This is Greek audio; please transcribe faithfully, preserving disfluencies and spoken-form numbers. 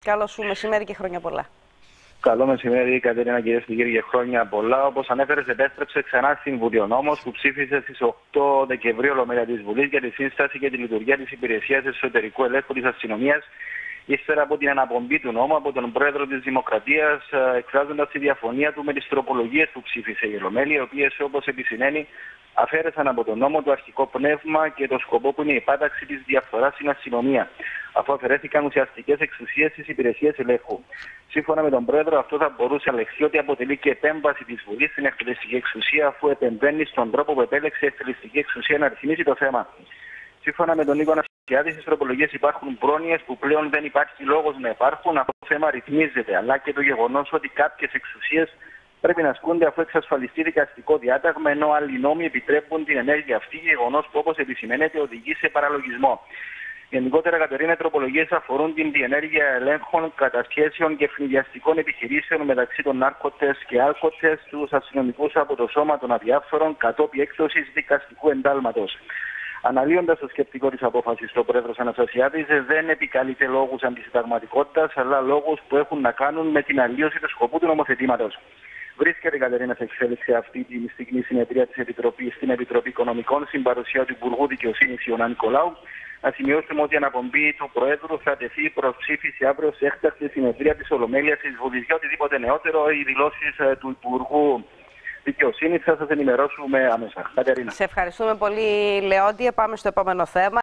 Καλό σου μεσημέρι και χρόνια πολλά. Καλό μεσημέρι, Κατερίνα, κυρίες και κύριοι, και χρόνια πολλά. Όπως ανέφερες, επέστρεψε ξανά στην Βουλιονόμος που ψήφισε στις οκτώ Δεκεμβρίου Ολομέλεια της Βουλής για τη σύσταση και τη λειτουργία της Υπηρεσίας Εσωτερικού Ελέγχου της Αστυνομίας, ύστερα από την αναπομπή του νόμου από τον Πρόεδρο της Δημοκρατίας, εκφράζοντας τη διαφωνία του με τις τροπολογίες που ψήφισε η Ολομέλεια, οι οποίες, όπως επισημαίνει, αφαίρεσαν από τον νόμο το αρχικό πνεύμα και το σκοπό που είναι η πάταξη της διαφθοράς στην αστυνομία, αφού αφαιρέθηκαν ουσιαστικές εξουσίες στις υπηρεσίες ελέγχου. Σύμφωνα με τον Πρόεδρο, αυτό θα μπορούσε να λεχθεί ότι αποτελεί και επέμβαση της Βουλής στην εκτελεστική εξουσία, αφού επεμβαίνει στον τρόπο που επέλεξε η εκτελεστική εξουσία να ρυθμίσει το θέμα. Σύμφωνα με τον Νίκο Αναστασιάδη, στις τροπολογίες υπάρχουν πρόνοιες που πλέον δεν υπάρχει λόγος να υπάρχουν, αυτό το θέμα ρυθμίζεται, αλλά και το γεγονός ότι κάποιες εξουσίες πρέπει να ασκούνται αφού εξασφαλιστεί δικαστικό διάταγμα, ενώ άλλοι νόμοι επιτρέπουν την ενέργεια αυτή, γεγονός που, όπως επισημαίνεται, οδηγεί σε παραλογισμό. Γενικότερα, Κατερίνα, οι τροπολογίες αφορούν την διενέργεια ελέγχων, κατασχέσεων και ευνηδιαστικών επιχειρήσεων μεταξύ των νάρκωτες και άλκωτες, τους αστυνομικούς από το σώμα των αδιάφθορων κατόπιν έκδοσης δικαστικού εντάλματος. Αναλύοντας το σκεπτικό της απόφασης, ο Πρόεδρος Αναστασιάδης δεν επικαλείται λόγους αντισυνταγματικότητας, αλλά λόγους που έχουν να κάνουν με την αλλίωση του σκοπού του νομοθετήματος. Βρίσκεται, Κατερίνα, σε εξέλιξη αυτή τη στιγμή συνεδρία της Επιτροπής στην Επιτροπή Οικονομικών, στην παρουσία του Υπουργού Δικαιοσύνης Ιωάννη Νικολάου. Να σημειώσουμε ότι η αναπομπή του Προέδρου θα τεθεί προς ψήφιση αύριο σε έκτακτη συνεδρία της Ολομέλειας της Βουλής. Για οτιδήποτε νεότερο, οι δηλώσεις του Υπουργού Δικαιοσύνης θα σας ενημερώσουμε αμέσως. Κατερίνα. Σε ευχαριστούμε πολύ, Λεόντια. Πάμε στο επόμενο θέμα.